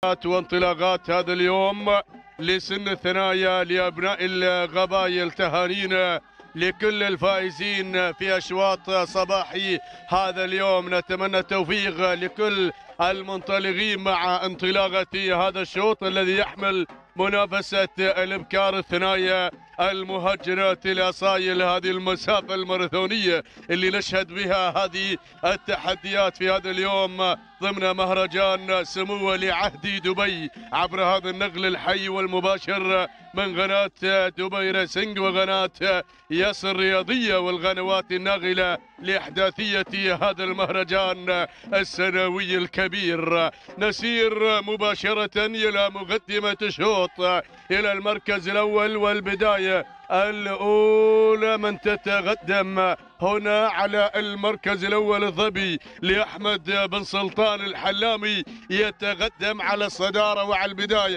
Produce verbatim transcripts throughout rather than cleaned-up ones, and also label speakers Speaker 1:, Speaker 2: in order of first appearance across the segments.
Speaker 1: وانطلاقات هذا اليوم لسن الثنايا لأبناء القبائل، تهانينا لكل الفائزين في أشواط صباحي هذا اليوم. نتمنى التوفيق لكل المنطلقين مع انطلاقة هذا الشوط الذي يحمل منافسة الابكار الثنايا المهجنات الأصايل، هذه المسافة الماراثونية اللي نشهد بها هذه التحديات في هذا اليوم ضمن مهرجان سمو لعهد دبي عبر هذا النقل الحي والمباشر من قناة دبي ريسنج وقناة يس الرياضية والقنوات الناقلة لإحداثية هذا المهرجان السنوي الكبير. نسير مباشرة إلى مقدمة الشوط إلى المركز الأول والبداية الأولى. من تتقدم هنا على المركز الأول الظبي لأحمد بن سلطان الحلامي، يتقدم على الصدارة وعلى البداية.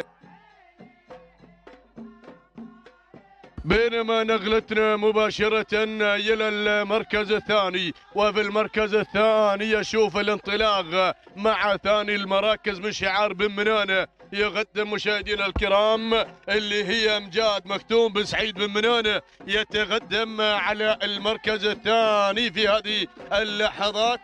Speaker 1: بينما نقلتنا مباشرة إلى المركز الثاني، وفي المركز الثاني يشوف الانطلاق مع ثاني المراكز من شعار بن منانة، يقدم مشاهدينا الكرام اللي هي امجاد مكتوم بن سعيد بن منانة، يتقدم على المركز الثاني في هذه اللحظات.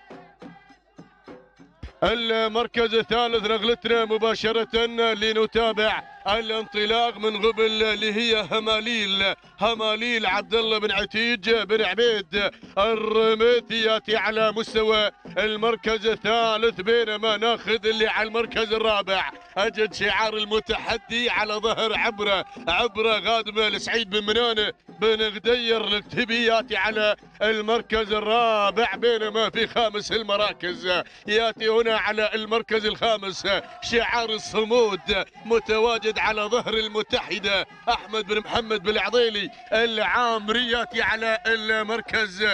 Speaker 1: المركز الثالث نقلتنا مباشرة لنتابع الانطلاق من قبل اللي هي هماليل هماليل عبد الله بن عتيج بن عبيد الرميثي، ياتي على مستوى المركز الثالث. بينما ناخذ اللي على المركز الرابع اجد شعار المتحدي على ظهر عبره عبره قادمه لسعيد بن منانه بن غدير الكتبي، ياتي على المركز الرابع. بينما في خامس المراكز ياتي هنا على المركز الخامس شعار الصمود متواجد على ظهر المتحدة أحمد بن محمد بن العضيلي العامري، ياتي على المركز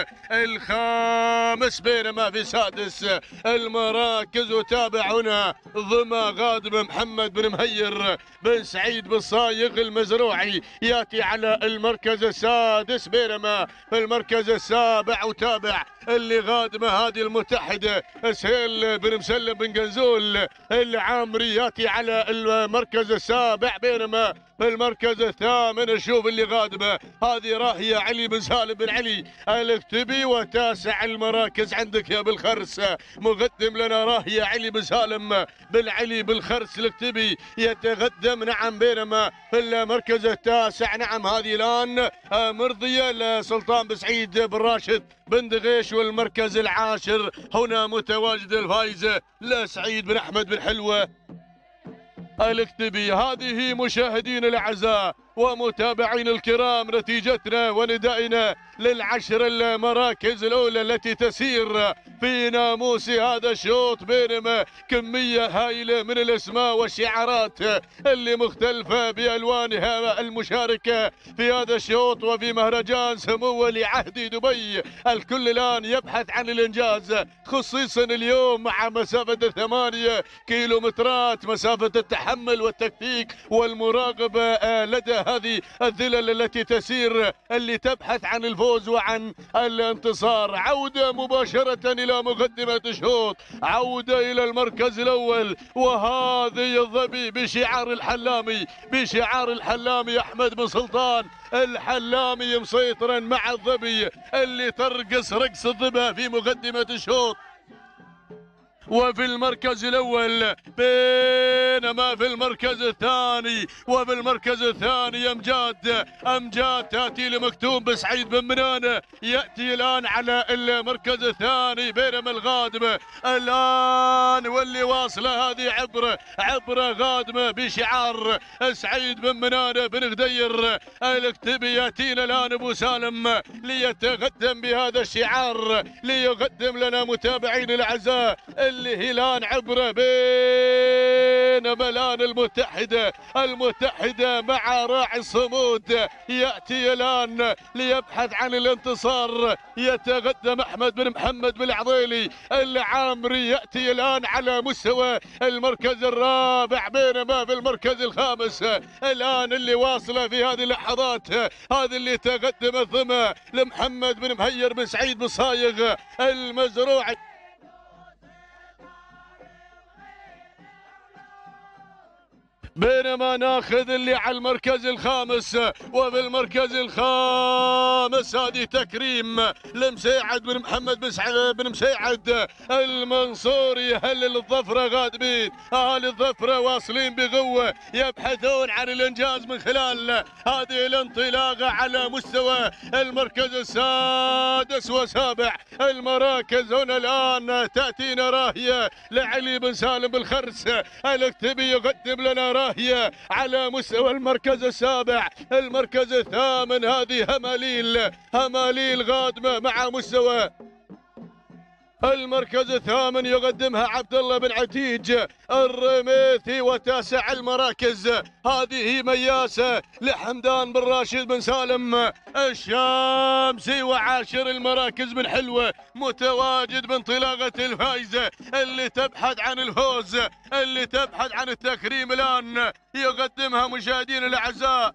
Speaker 1: الخامس. بينما في سادس المراكز وتابع هنا ضمى غادم محمد بن مهير بن سعيد بن صايغ المزروعي، ياتي على المركز السادس. بينما في المركز السابع وتابع اللي غادمه هذه المتحدة سهيل بن مسلم بن قنزول العامري، ياتي على المركز السابع. بينما في المركز الثامن نشوف اللي غادمه هذه راهية علي بن سالم بن علي الكتبي. وتاسع المراكز عندك يا بالخرس مقدم لنا راهية علي بن سالم بن علي بالخرس الكتبي يتقدم. نعم بينما في المركز التاسع نعم هذه الآن مرضية لسلطان بن سعيد بن راشد بن دغيش. والمركز العاشر هنا متواجد الفائزة لسعيد بن أحمد بن حلوة الكتبي. هذه مشاهدين الأعزاء ومتابعين الكرام نتيجتنا وندائنا للعشر المراكز الأولى التي تسير في ناموس هذا الشوط. بينما كمية هائلة من الأسماء والشعارات اللي مختلفة بألوانها المشاركة في هذا الشوط وفي مهرجان سمو لعهد دبي. الكل الآن يبحث عن الإنجاز، خصيصا اليوم مع مسافة ثمانية كيلومترات، مسافة التحمل والتكتيك والمراقبة لدى هذه الذلل التي تسير اللي تبحث عن الفوز وعن الانتصار. عودة مباشرة إلى مقدمة الشوط، عودة إلى المركز الأول، وهذه الظبي بشعار الحلامي بشعار الحلامي أحمد بن سلطان الحلامي مسيطرا مع الظبي اللي ترقص رقص الظبا في مقدمة الشوط. وفي المركز الأول بينما في المركز الثاني وفي المركز الثاني أمجاد أمجاد تأتي لمكتوم بسعيد بن منانة، يأتي الآن على المركز الثاني. بينما الغادمة الآن واللي واصلة هذه عبرة عبرة غادمة بشعار سعيد بن منانة بن غدير الكتبي. يأتينا الآن أبو سالم ليتقدم بهذا الشعار ليقدم لنا متابعين الأعزاء اللي الآن عبره. بينما الآن المتحدة المتحدة مع راعي الصمود يأتي الآن ليبحث عن الانتصار، يتقدم أحمد بن محمد بن العضيلي العامري، يأتي الآن على مستوى المركز الرابع. بينما في المركز الخامس الآن اللي واصلة في هذه اللحظات هذه اللي تقدم الضمى لمحمد بن مهير بن سعيد بن صايغ المزروعي. بينما ناخذ اللي على المركز الخامس. وفي المركز الخامس هذه تكريم لمسيعد بن محمد بن سعد بن مسيعد المنصوري. هل الظفره غادمين، اهل الظفره واصلين بقوه يبحثون عن الانجاز من خلال هذه الانطلاقه على مستوى المركز السادس وسابع المراكز. هنا الان تاتينا راهيه لعلي بن سالم بالخرس الاكتبي يقدم لنا راهيه على مستوى المركز السابع. المركز الثامن هذه هماليل هماليل غادمه مع مستوى المركز الثامن يقدمها عبد الله بن عتيج الرميثي. وتاسع المراكز هذه مياسه لحمدان بن راشد بن سالم الشامسي. وعاشر المراكز بن حلوه متواجد بانطلاقه الفائزه اللي تبحث عن الفوز، اللي تبحث عن التكريم. الان يقدمها مشاهدينا الاعزاء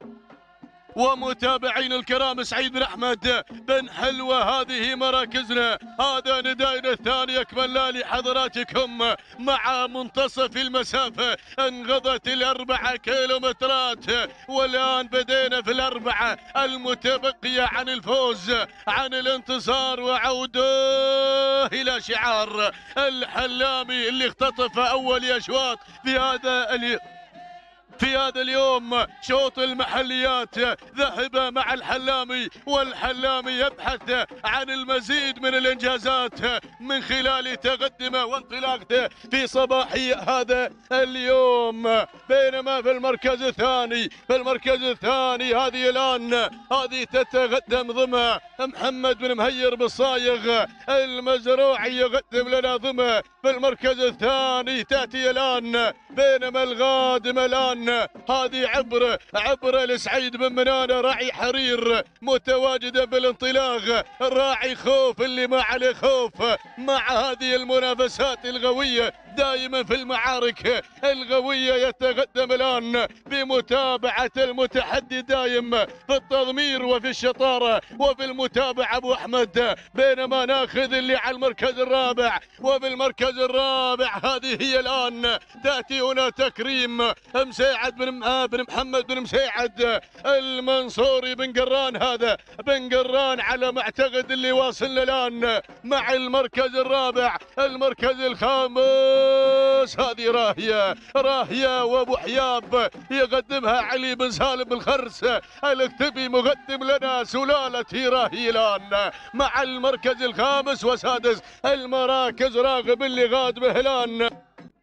Speaker 1: ومتابعين الكرام سعيد بن احمد بن حلوه. هذه مراكزنا، هذا ندائنا الثاني اكملنا لحضراتكم مع منتصف المسافه. انقضت الاربعه كيلومترات والان بدينا في الاربعه المتبقيه عن الفوز، عن الانتصار وعوده الى شعار الحلامي اللي اختطف اول اشواط في هذا اليوم. في هذا اليوم شوط المحليات ذهب مع الحلامي، والحلامي يبحث عن المزيد من الانجازات من خلال تقدمه وانطلاقته في صباحية هذا اليوم. بينما في المركز الثاني في المركز الثاني هذه الان هذه تتقدم ضمى محمد بن مهير بالصايغ المزروعي يقدم لنا ضمى في المركز الثاني تاتي الان. بينما القادمه الان هذه عبره عبره لسعيد بن منانه راعي حرير متواجده بالانطلاق. الراعي خوف اللي ما عليه خوف مع هذه المنافسات القويه دائما في المعارك القويه. يتقدم الان بمتابعه المتحدي دايم في التضمير وفي الشطاره وفي المتابعه ابو احمد. بينما ناخذ اللي على المركز الرابع. وفي المركز الرابع هذه هي الان تاتي هنا تكريم مسيعد بن بن محمد بن مسيعد المنصوري بن قران. هذا بن قران على ما اعتقد اللي واصلنا الان مع المركز الرابع. المركز الخامس هذه راهيه راهيه وابو حياب يقدمها علي بن سالم بالخرس الاكتبي مقدم لنا سلاله راهي الان مع المركز الخامس وسادس المراكز. راغب اللي غادمه الان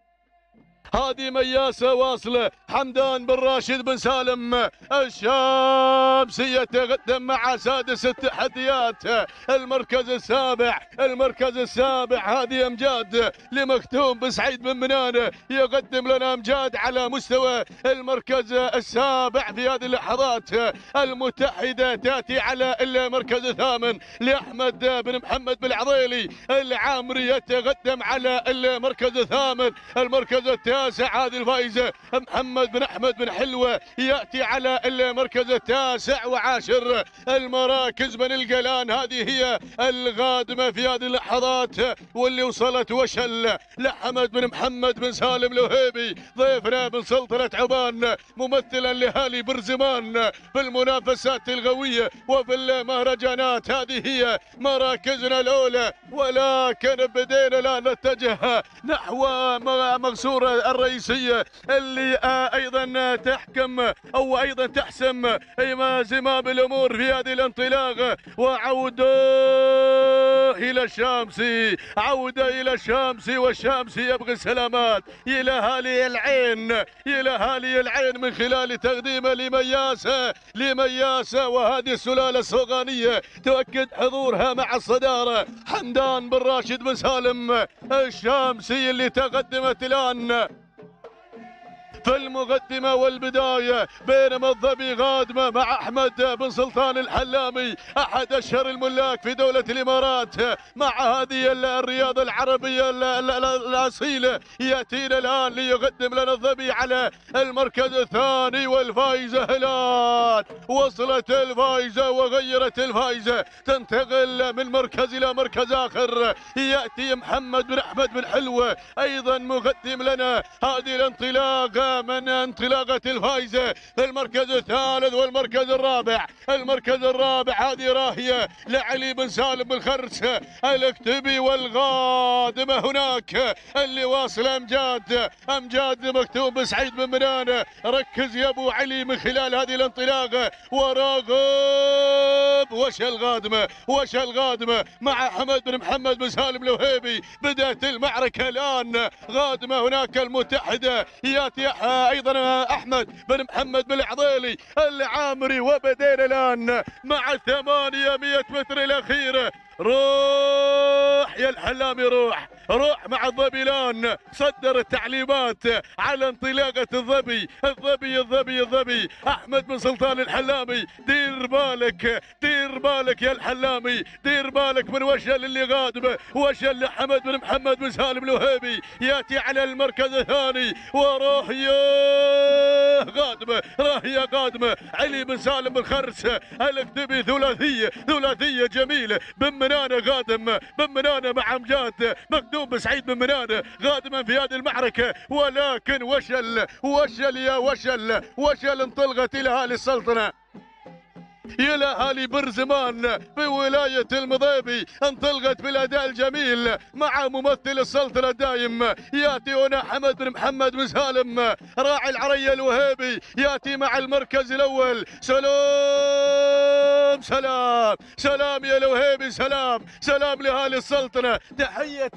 Speaker 1: هذه مياسة واصلة حمدان بن راشد بن سالم الشامسي يتقدم مع سادس التحديات. المركز السابع المركز السابع هذه امجاد لمكتوم بن سعيد بن منانه يقدم لنا امجاد على مستوى المركز السابع. في هذه اللحظات المتحدة تاتي على المركز الثامن لاحمد بن محمد بن العضيلي العامري يتقدم على المركز الثامن. المركز التاسع هذه الفائزة محمد بن أحمد بن حلوة يأتي على المركز التاسع. وعاشر المراكز بن القلان هذه هي القادمة في هذه اللحظات واللي وصلت وشل لحمد بن محمد بن سالم الوهيبي ضيفنا من سلطنة عمان ممثلا لهالي برزمان في المنافسات القوية وفي المهرجانات. هذه هي مراكزنا الأولى، ولكن بدينا الآن نتجه نحو مقصورة الرئيسية اللي ايضا تحكم او ايضا تحسم زمام الامور في هذه الانطلاقه. وعوده الى الشامسي عوده الى الشامسي والشامسي يبغي السلامات الى هالي العين الى هالي العين من خلال تقديمه لمياسه لمياسه. وهذه السلاله الصوغانيه تؤكد حضورها مع الصداره. حمدان بن راشد بن سالم الشامسي اللي تقدمت الان في المقدمة والبداية. بينما الظبي غادمة مع أحمد بن سلطان الحلامي أحد أشهر الملاك في دولة الإمارات مع هذه الرياضة العربية الأصيلة. يأتينا الآن ليقدم لنا الظبي على المركز الثاني. والفائزة الآن وصلت الفائزة وغيرت الفائزة تنتقل من مركز إلى مركز آخر. يأتي محمد بن أحمد بن حلوة أيضا مقدم لنا هذه الانطلاقة الأولى من انطلاقة الفائزة. المركز الثالث والمركز الرابع. المركز الرابع هذه راهية لعلي بن سالم بن خرس الاكتبي، والغادمة هناك اللي واصل أمجاد أمجاد مكتوب بسعيد بن منان. ركز يا أبو علي من خلال هذه الانطلاقة، وراغب وش الغادمة وش الغادمة مع حمد بن محمد بن سالم الوهيبي. بدأت المعركة الآن، غادمة هناك المتحدة، ياتي أيضا أحمد بن محمد بن العضيلي العامري، وبدينا الآن مع ثمانمائة متر الأخيرة. روح يا الحلامي، روح روح مع الظبي الآن. صدر التعليمات على انطلاقة الظبي الظبي الظبي الظبي أحمد بن سلطان الحلامي. دير بالك دير بالك يا الحلامي، دير بالك من وشل اللي غادمه، وشل لحمد بن محمد بن سالم الوهيبي. ياتي على المركز الثاني، وروح يا غادمه راهي قادمه علي بن سالم بن خرس الاكتبي. ثلاثية ثلاثية جميلة، بن منانة غادم، بن منانة مع امجاد مكتوب بسعيد بن منانة غادما في هذه المعركة. ولكن وشل وشل يا وشل وشل انطلقت الى اهالي السلطنة، إلى أهالي برزمان في ولاية المضيبي. انطلقت بالأداء الجميل مع ممثل السلطنة الدايم. يأتي هنا حمد بن محمد بن سالم راعي العرية الوهيبي، يأتي مع المركز الأول. سلام سلام سلام يا الوهيبي، سلام سلام لأهالي السلطنة. تحية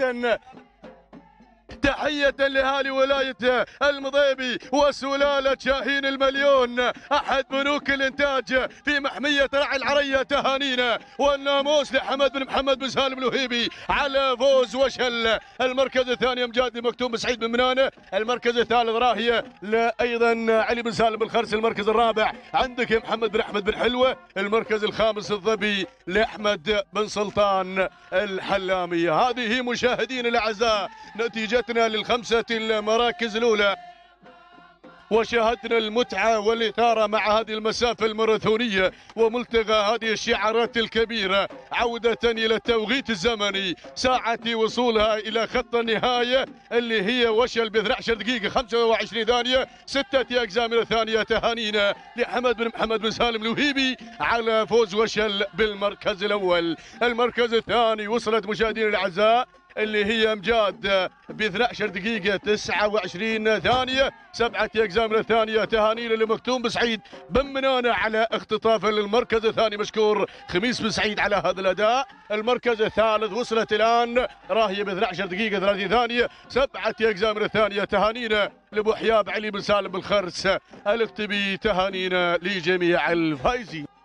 Speaker 1: تحية لأهالي ولاية المضيبي وسلالة شاهين المليون، أحد بنوك الإنتاج في محمية راعي العرية. تهانينا والناموس لحمد بن محمد بن سالم الوهيبي على فوز وشل. المركز الثاني أمجاد مكتوم سعيد بن منانة. المركز الثالث راهية أيضا علي بن سالم الخرس. المركز الرابع عندك يا محمد بن أحمد بن حلوة. المركز الخامس الظبي لأحمد بن سلطان الحلامي. هذه مشاهدين الأعزاء نتيجتنا للخمسة المراكز الأولى، وشاهدنا المتعة والإثارة مع هذه المسافة الماراثونية وملتقى هذه الشعارات الكبيرة. عودة إلى التوقيت الزمني، ساعة وصولها إلى خط النهاية اللي هي وشل ب اثنتي عشرة دقيقة خمسة وعشرين ثانية، ستة أجزاء من الثانية. تهانينا لحمد بن محمد بن سالم الوهيبي على فوز وشل بالمركز الأول. المركز الثاني وصلت مشاهدينا الأعزاء اللي هي امجاد ب اثنتي عشرة دقيقة تسعة وعشرين ثانية، سبعة أجزاء من الثانية. تهانينا لمكتوم بسعيد بن منانة على اختطافه للمركز الثاني. مشكور خميس بن سعيد على هذا الأداء. المركز الثالث وصلت الآن راهية ب اثنتي عشرة دقيقة ثلاثين ثانية، سبعة أجزاء من الثانية. تهانينا لأبو حياب علي بن سالم بالخرس الاكتبي. تهانينا لجميع الفائزين.